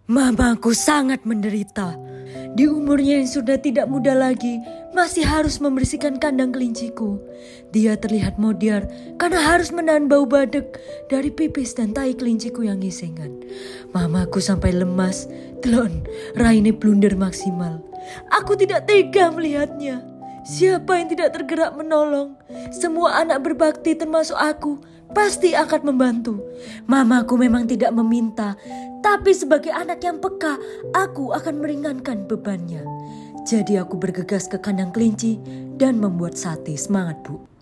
Mamaku sangat menderita. Di umurnya yang sudah tidak muda lagi, masih harus membersihkan kandang kelinciku. Dia terlihat modiar karena harus menahan bau badek dari pipis dan tai kelinciku yang gisengan. Mamaku sampai lemas, telon, raine blunder maksimal. Aku tidak tega melihatnya. Siapa yang tidak tergerak menolong? Semua anak berbakti termasuk aku pasti akan membantu. Mamaku memang tidak meminta, tapi sebagai anak yang peka, aku akan meringankan bebannya. Jadi aku bergegas ke kandang kelinci dan membuat sate. Semangat, Bu.